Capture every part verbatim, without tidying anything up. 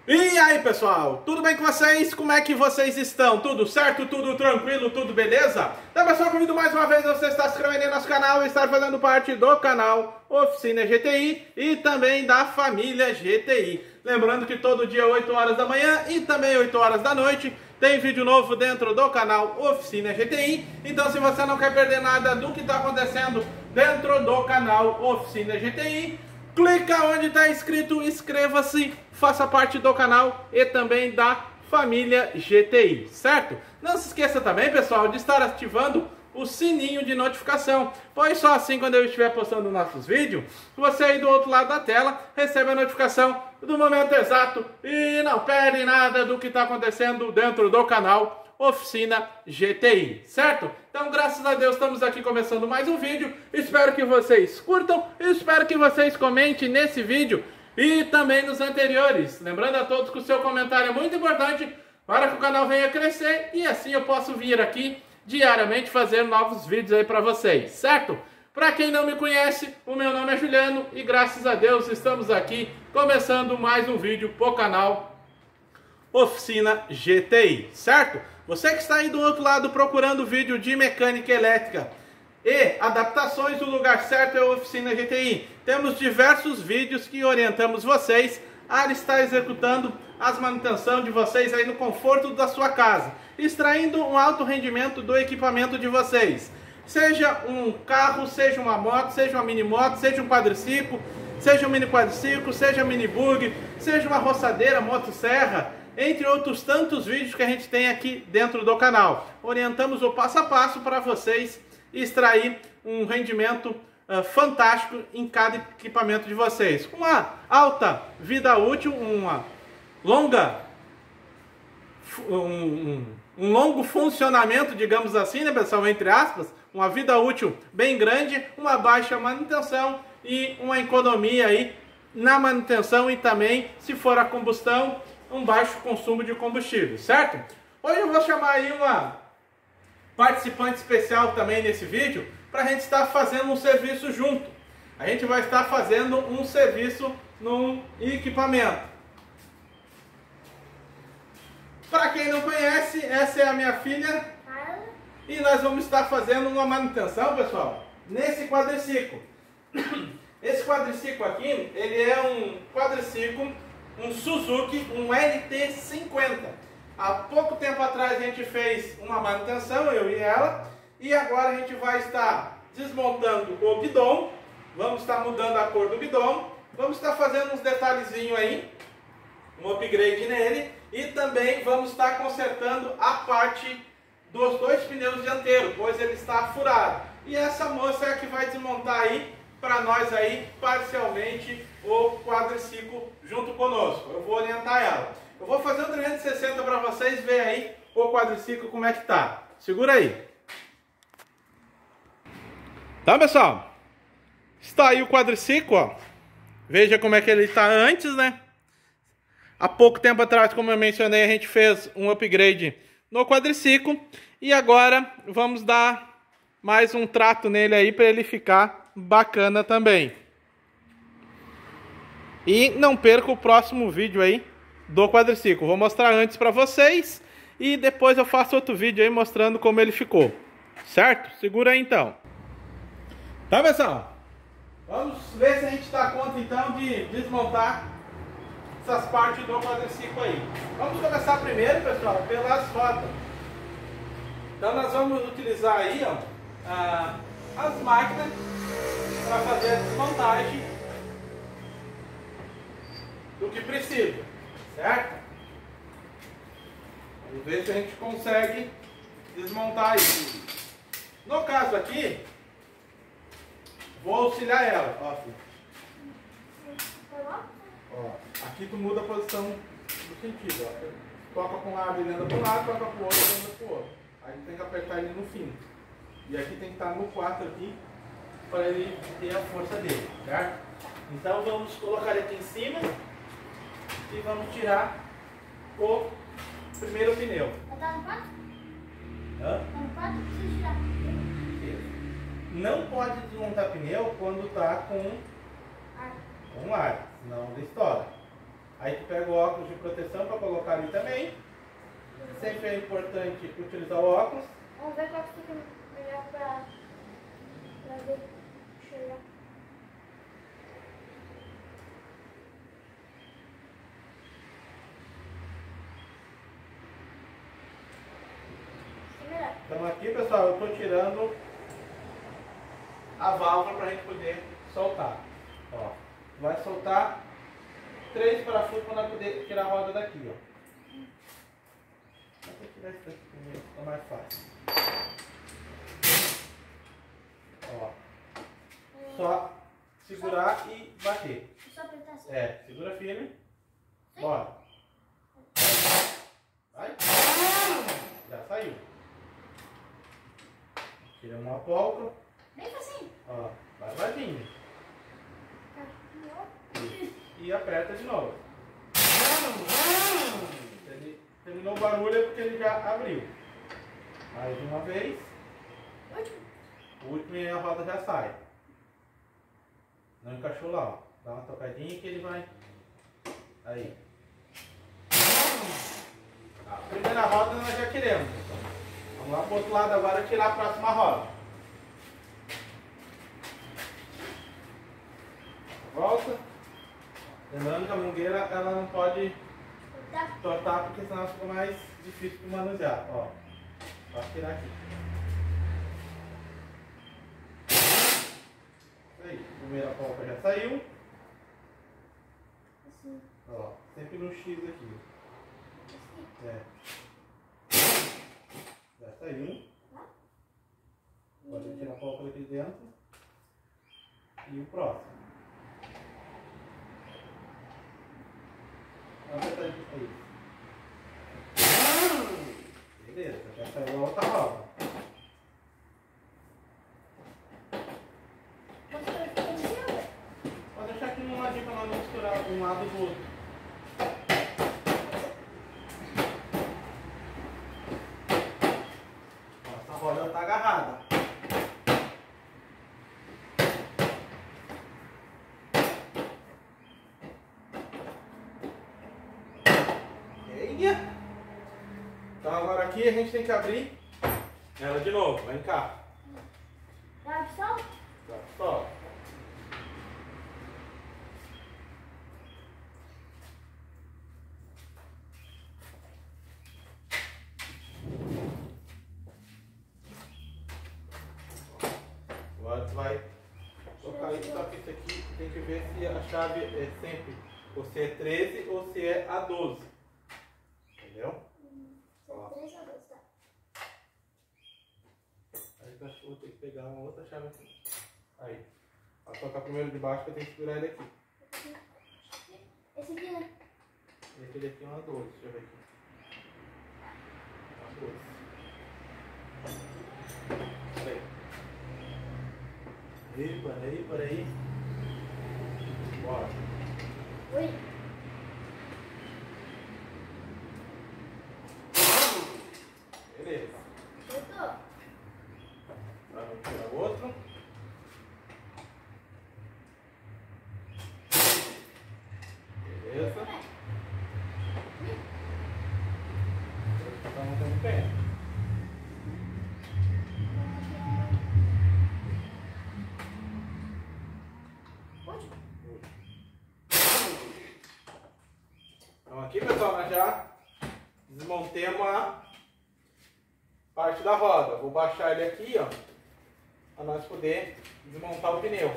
E aí pessoal, tudo bem com vocês? Como é que vocês estão? Tudo certo? Tudo tranquilo? Tudo beleza? Então pessoal, convido mais uma vez você estar se inscrevendo no nosso canal e estar fazendo parte do canal Oficina G T I e também da família G T I. Lembrando que todo dia oito horas da manhã e também oito horas da noite tem vídeo novo dentro do canal Oficina G T I. Então se você não quer perder nada do que está acontecendo dentro do canal Oficina G T I, clica onde está escrito inscreva-se, faça parte do canal e também da família G T I, certo? Não se esqueça também, pessoal, de estar ativando o sininho de notificação, pois só assim quando eu estiver postando nossos vídeos, você aí do outro lado da tela recebe a notificação do momento exato e não perde nada do que está acontecendo dentro do canal Oficina G T I, certo? Então, graças a Deus, estamos aqui começando mais um vídeo. Espero que vocês curtam, espero que vocês comentem nesse vídeo e também nos anteriores. Lembrando a todos que o seu comentário é muito importante para que o canal venha crescer e assim eu posso vir aqui diariamente fazer novos vídeos aí para vocês, certo? Para quem não me conhece, o meu nome é Juliano e graças a Deus estamos aqui começando mais um vídeo para o canal Oficina G T I, certo? Você que está aí do outro lado procurando vídeo de mecânica elétrica e adaptações, o lugar certo é a Oficina G T I. Temos diversos vídeos que orientamos vocês a estar executando as manutenções de vocês aí no conforto da sua casa, extraindo um alto rendimento do equipamento de vocês. Seja um carro, seja uma moto, seja uma mini moto, seja um quadriciclo, seja um mini quadriciclo, seja um mini bug, seja uma roçadeira, motosserra, entre outros tantos vídeos que a gente tem aqui dentro do canal. Orientamos o passo a passo para vocês extrair um rendimento uh, fantástico em cada equipamento de vocês. Uma alta vida útil, uma longa, um, um, um longo funcionamento, digamos assim, né, pessoal, entre aspas, uma vida útil bem grande, uma baixa manutenção e uma economia aí na manutenção e também, se for a combustão, um baixo consumo de combustível, certo? Hoje eu vou chamar aí uma participante especial também nesse vídeo para a gente estar fazendo um serviço junto. A gente vai estar fazendo um serviço num equipamento. Para quem não conhece, essa é a minha filha e nós vamos estar fazendo uma manutenção, pessoal, nesse quadriciclo. Esse quadriciclo aqui, ele é um quadriciclo, um Suzuki, um L T cinquenta. Há pouco tempo atrás a gente fez uma manutenção, eu e ela, e agora a gente vai estar desmontando o guidão, vamos estar mudando a cor do guidão, vamos estar fazendo uns detalhezinhos aí, um upgrade nele, e também vamos estar consertando a parte dos dois pneus dianteiros, pois ele está furado. E essa moça é a que vai desmontar aí para nós aí parcialmente o quadriciclo junto conosco. Eu vou orientar ela. Eu vou fazer um trezentos e sessenta para vocês verem aí o quadriciclo como é que tá. Segura aí. Tá, pessoal? Está aí o quadriciclo, ó. Veja como é que ele está antes, né? Há pouco tempo atrás, como eu mencionei, a gente fez um upgrade no quadriciclo e agora vamos dar mais um trato nele aí para ele ficar bacana também. E não perca o próximo vídeo aí do quadriciclo. Vou mostrar antes para vocês e depois eu faço outro vídeo aí mostrando como ele ficou. Certo? Segura aí então. Tá, pessoal? Vamos ver se a gente dá conta então de desmontar essas partes do quadriciclo aí. Vamos começar primeiro, pessoal, pelas rodas. Então nós vamos utilizar aí, ó, a, as máquinas para fazer a desmontagem do que precisa, certo? Vamos ver se a gente consegue desmontar isso. No caso aqui, vou auxiliar ela. Ó, filho. Ó, aqui tu muda a posição do sentido. Ó. Toca para um lado ele anda para um lado, toca para o outro ele anda para o outro. Aí tem que apertar ele no fim. E aqui tem que estar no quatro aqui para ele ter a força dele, certo? Então vamos colocar ele aqui em cima e vamos tirar o primeiro pneu. Tá no quatro? Hã? Tá no quatro? Precisa tirar. Não pode desmontar pneu quando está com, com ar, senão ele estoura. Aí tu pega o óculos de proteção para colocar ali também. Sempre é importante utilizar o óculos. Vamos ver qual que fica melhor pra, pra ver. Chegar. Então aqui, pessoal, eu estou tirando a válvula para a gente poder soltar. Ó, vai soltar três parafusos para nós poder tirar a roda daqui, ó. Vou tirar isso daqui primeiro, fica mais fácil. Ó, só segurar e bater. Só apertar assim? É, segura firme. Bora. Vai. Já saiu. Tiramos uma polca. Bem facinho. Ó, vai vazio. Tá. E aperta de novo. Se ele terminou o barulho é porque ele já abriu. Mais uma vez. Último. O último e a roda já sai. Não encaixou lá, ó. Dá uma tocadinha que ele vai. Aí. A primeira roda nós já tiramos. Vamos lá pro outro lado agora tirar a próxima roda. Volta. Lembrando que a mangueira ela não pode tortar porque senão fica mais difícil de manusear. Ó. Só tirar aqui. Isso aí. A primeira polca já saiu. Assim. Ó. Sempre no X aqui. Assim. É. Já saiu. Pode tirar a polca daqui dentro. E o próximo. Aí. Beleza, já saiu a outra roda. Pode deixar aqui num ladinho para nós não misturar um lado do outro. Essa roda está agarrada. Então agora aqui a gente tem que abrir ela de novo. Vem cá. Dá só? Tá, só. Agora tu vai tocar aí, só que isso aqui tem que ver se a chave é sempre ou se é treze ou se é a doze. Entendeu? três a dois, tá? Aí eu acho que vou ter que pegar uma outra chave aqui. Aí. Vai tocar primeiro de baixo que eu tenho que segurar ele aqui. Esse aqui, né? E aquele aqui é uma doze, deixa eu ver aqui. Uma doze. Peraí. Aí, peraí, peraí. Bora. Oi. Beleza. Voltou. Agora vamos tirar o outro. Beleza. Tá montando bem. Então aqui, pessoal, nós já desmontemos a parte da roda. Vou baixar ele aqui, ó, para nós poder desmontar o pneu.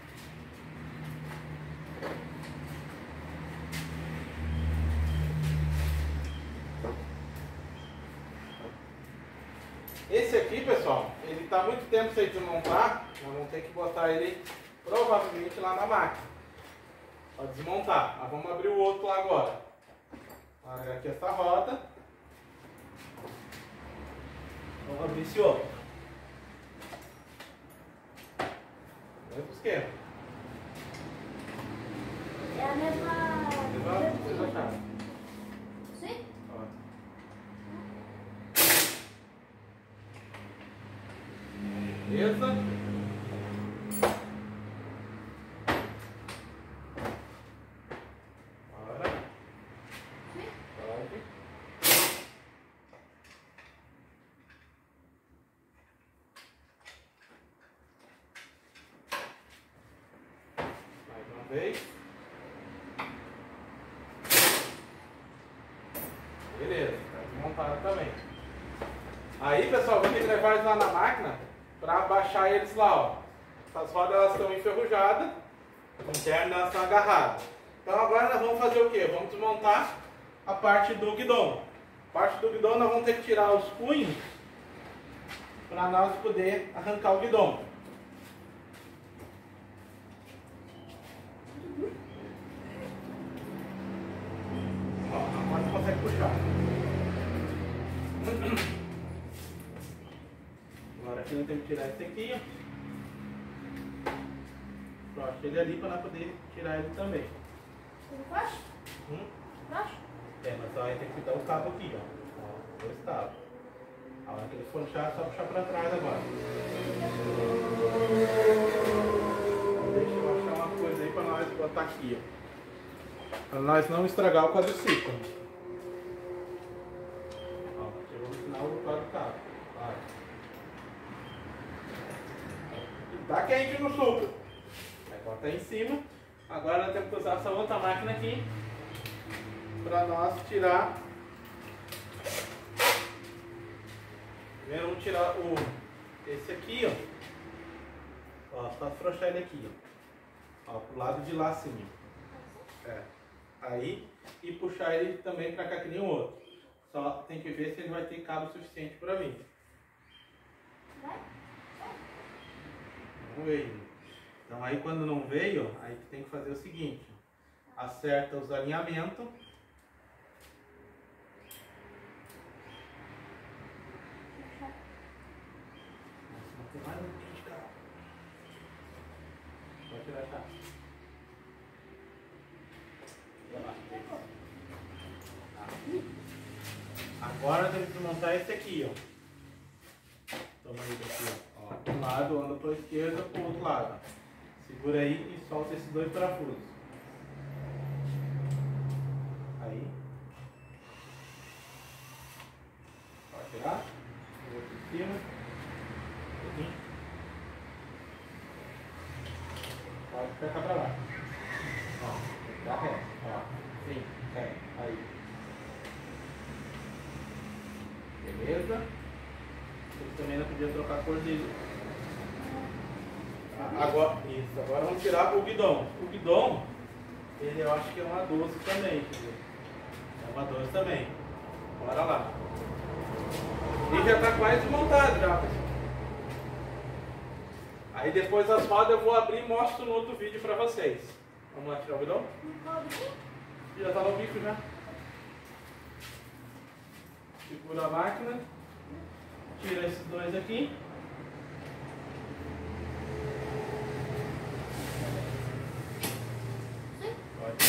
Esse aqui, pessoal, ele está muito tempo sem desmontar. Nós vamos ter que botar ele provavelmente lá na máquina para desmontar. Mas vamos abrir o outro lá agora. Larga aqui essa roda. Vamos abrir esse outro. Mesmo esquema. É a mesma... Mesma, mesma chave. Sim? Ó. Beleza? Agora vez. Beleza, tá desmontado também. Aí, pessoal, vou ter que levar eles lá na máquina para baixar eles lá, ó. Essas rodas elas estão enferrujadas, internas elas estão agarradas. Então agora nós vamos fazer o quê? Vamos desmontar a parte do guidão. A parte do guidão nós vamos ter que tirar os punhos para nós poder arrancar o guidão. Ó, agora você consegue puxar. Agora aqui nós temos que tirar esse aqui, ó. Pronto, ele ali para nós poder tirar ele também. Embaixo? Hum? Embaixo? É, mas só aí tem que dar o cabo aqui, ó. Ó, dois cabos. A hora que ele for puxar, é só puxar para trás agora. Deixa eu achar uma coisa aí para nós botar aqui, ó. Para nós não estragar o quadriciclo. Ó, chegou no final do quadro cabo. Vai. Tá quente no suco. Aí bota aí em cima. Agora nós temos que usar essa outra máquina aqui para nós tirar. Primeiro vamos tirar o esse aqui, ó. Ó, só afrouxar ele aqui, ó. Ó, pro lado de lá assim, ó. É. Aí e puxar ele também para cá que nem o outro. Só tem que ver se ele vai ter cabo suficiente para vir. Vai? Não veio. Então aí quando não veio, aí tu tem que fazer o seguinte. Acerta os alinhamentos. Nossa, não tem mais um pouquinho de cabo. Pode tirar a chave. Agora temos que montar esse aqui, ó. Toma aí daqui, ó. Ó, de um lado anda para a esquerda, para o outro lado. Segura aí e solta esses dois parafusos. Aí. Pode tirar. O outro em cima. Aqui. Pode pegar para lá. Ó, dá ré. Ó, sim, ré. Aí. Beleza? Você também não podia trocar a cor dele. Agora, isso, agora vamos tirar o guidão. O guidão, ele eu acho que é uma doze também, quer dizer. É uma doze também. Bora lá. E já está quase desmontado já, pessoal. Aí depois as rodas eu vou abrir e mostro no outro vídeo para vocês. Vamos lá tirar o guidão? Já está no bico já. Segura a máquina. Tira esses dois aqui. Pode.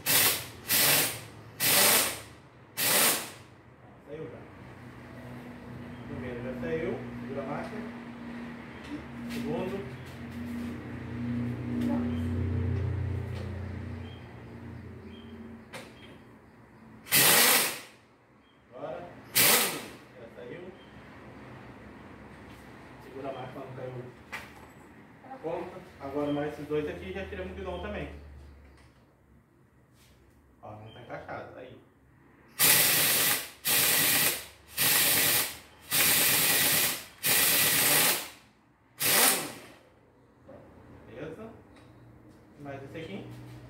Saiu já. Primeiro já saiu. Segura a máquina. Segundo. Agora. Já saiu. Segura a máquina, não caiu a ponta. Agora mais esses dois aqui já tiramos o guidão também. Ó, não tá encaixado. Aí. Beleza? Mais esse aqui.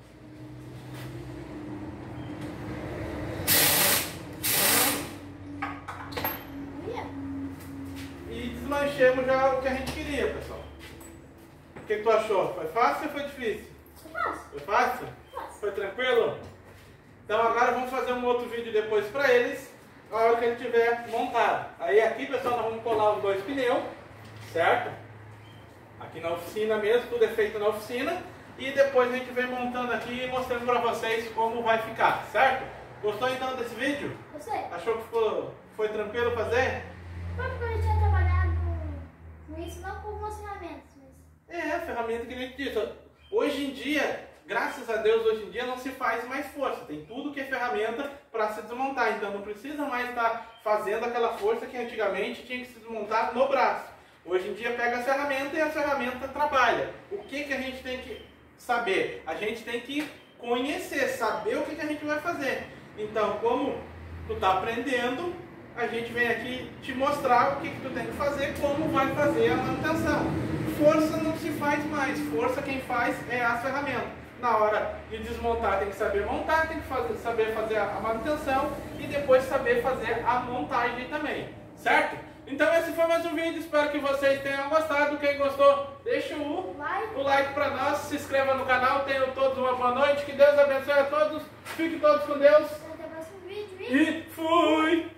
E desmanchemos já o que a gente queria, pessoal. O que, que tu achou? Foi fácil ou foi difícil? Foi fácil. Foi fácil? Fácil. Foi tranquilo? Então agora vamos fazer um outro vídeo depois para eles, na hora que ele tiver montado. Aí aqui, pessoal, nós vamos colar os dois pneus, certo? Aqui na oficina mesmo, tudo é feito na oficina. E depois a gente vem montando aqui e mostrando para vocês como vai ficar, certo? Gostou então desse vídeo? Você? Achou que ficou, foi tranquilo fazer? Foi porque eu tinha trabalhado com isso, não com algumas ferramentas, mas... É, a ferramenta que a gente disse. Hoje em dia, graças a Deus, hoje em dia não se faz mais força. Tem tudo que é ferramenta para se desmontar. Então não precisa mais estar fazendo aquela força que antigamente tinha que se desmontar no braço. Hoje em dia pega a ferramenta e a ferramenta trabalha. O que, que a gente tem que saber, a gente tem que conhecer, saber o que, que a gente vai fazer. Então, como tu tá aprendendo, a gente vem aqui te mostrar o que, que tu tem que fazer, como vai fazer a manutenção. Força não se faz mais, força quem faz é as ferramentas. Na hora de desmontar tem que saber montar, tem que fazer, saber fazer a manutenção e depois saber fazer a montagem também, certo? Então esse foi mais um vídeo, espero que vocês tenham gostado. Quem gostou, deixa o like, o like para nós, se inscreva no canal, tenham todos uma boa noite, que Deus abençoe a todos, fiquem todos com Deus Até o próximo vídeo. e fui!